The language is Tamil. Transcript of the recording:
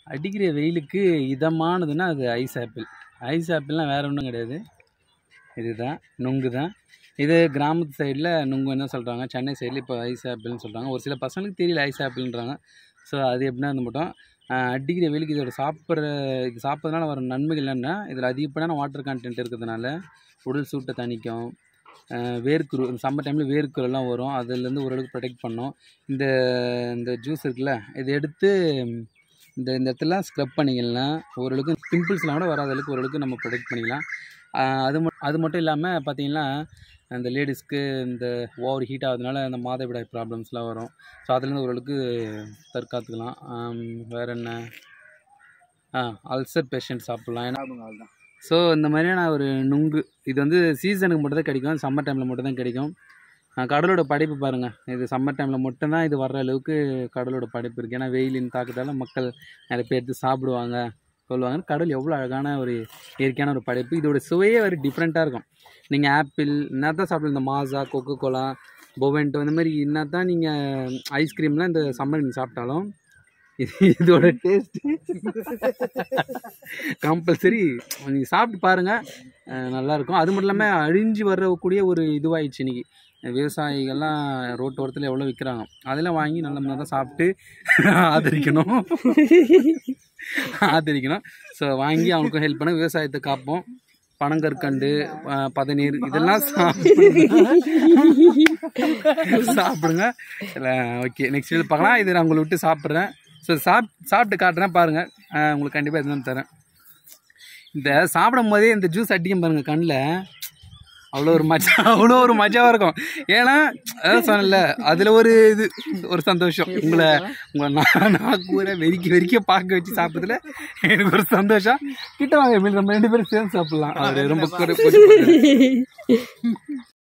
அடிக்கிற வெயிலுக்கு இதமானதுன்னா அது ஐஸ் ஆப்பிள். ஐஸ் ஆப்பிள்லாம் வேறு ஒன்றும் கிடையாது, இதுதான் நுங்கு தான். இது கிராமத்து சைடில் நுங்கு என்ன சொல்கிறாங்க, சென்னை சைடில் இப்போ ஐஸ் ஆப்பிள்னு சொல்கிறாங்க. ஒரு சில பசங்களுக்கு தெரியல ஐஸ் ஆப்பிள்ன்றாங்க. ஸோ அது எப்படின்னா இருந்து மட்டும் அடிக்கிற வெயிலுக்கு இதோட இது சாப்பிட்றதுனால வர நன்மைகள் என்னென்னா, இதில் அதிகப்படியான வாட்டர் கண்டென்ட் இருக்கிறதுனால உடல் சூட்டை தணிக்கும். வேர்க்குரு சம்மர் டைமில் வேர்க்குரெல்லாம் வரும், அதுலேருந்து ஓரளவுக்கு ப்ரொடெக்ட் பண்ணும். இந்த இந்த ஜூஸ் இருக்குல்ல, இதை எடுத்து இந்த இடத்துல ஸ்க்ரப் பண்ணிங்கன்னா ஓரளவுக்கு பிம்பிள்ஸ்லாம் கூட வராத அளவுக்கு ஓரளவுக்கு நம்ம ப்ரொடெக்ட் பண்ணிக்கலாம். அது மட்டும் இல்லாமல் பார்த்தீங்கன்னா, இந்த லேடிஸ்க்கு இந்த ஓவர் ஹீட் ஆகுறதுனால அந்த மாதவிடாய் ப்ராப்ளம்ஸ்லாம் வரும். ஸோ அதுலேருந்து ஓரளவுக்கு தற்காத்துக்கலாம். வேறு என்ன, அல்சர் பேஷண்ட் சாப்பிட்லாம். ஏன்னா அதுதான். ஸோ இந்த மாதிரியான ஒரு நுங்கு இது வந்து சீசனுக்கு மட்டும் தான் கிடைக்கும், சம்மர் டைமில் மட்டும் தான் கிடைக்கும். கடலோட படைப்பு பாருங்கள், இது சம்மர் டைமில் மட்டும்தான் இது வர்ற அளவுக்கு கடலோட படைப்பு இருக்குது. ஏன்னா வெயிலின் தாக்கத்தால் மக்கள் நிறைய பேர் எடுத்து சாப்பிடுவாங்க சொல்லுவாங்க. கடல் எவ்வளோ அழகான ஒரு இயற்கையான ஒரு படைப்பு. இதோட சுவையே ஒரு டிஃப்ரெண்ட்டாக இருக்கும். நீங்கள் ஆப்பிள் என்ன தான் சாப்பிடலாம், இந்த மாசா, கொக்கோ கோலா, பொவென்டோ இந்த மாதிரி என்ன தான் நீங்கள் ஐஸ்கிரீம்லாம் இந்த சம்மர் நீங்கள் சாப்பிட்டாலும் இதோட டேஸ்ட்டு கம்பல்சரி நீங்கள் சாப்பிட்டு பாருங்கள், நல்லாயிருக்கும். அது மட்டும் இல்லாமல் அழிஞ்சு வரக்கூடிய ஒரு இதுவாகிடுச்சு இன்றைக்கி. விவசாயிகள்லாம் ரோட்டு ஓரத்தில் எவ்வளோ விற்கிறாங்க, அதெல்லாம் வாங்கி நல்ல தான் சாப்பிட்டு ஆதரிக்கணும். ஸோ வாங்கி அவங்களுக்கும் ஹெல்ப் பண்ண, விவசாயத்தை காப்போம். பனங்கற்கண்டு, பதநீர் இதெல்லாம் சாப்பிடுங்க. இல்லை ஓகே, நெக்ஸ்ட் வீடியோ பார்க்கலாம். இது நான் உங்களை விட்டு சாப்பிட்றேன். ஸோ சாப்பிட்டு காட்டுறேன் பாருங்கள், உங்களுக்கு கண்டிப்பாக எதுவும் தரேன். இந்த சாப்பிடும் போதே இந்த ஜூஸ் அடிக்கும் பாருங்கள் கண்ணில், அவ்வளோ ஒரு மஜாவாக இருக்கும். ஏன்னா அதான் சொன்னல, அதில் ஒரு சந்தோஷம். உங்களை நாக்கூரை வெறிக்க பார்க்க வச்சு சாப்பிட்றதுல எனக்கு ஒரு சந்தோஷம். கிட்ட வாங்க, நம்ம 2 பேரும் சேர்ந்து சாப்பிட்லாம். அது ரொம்ப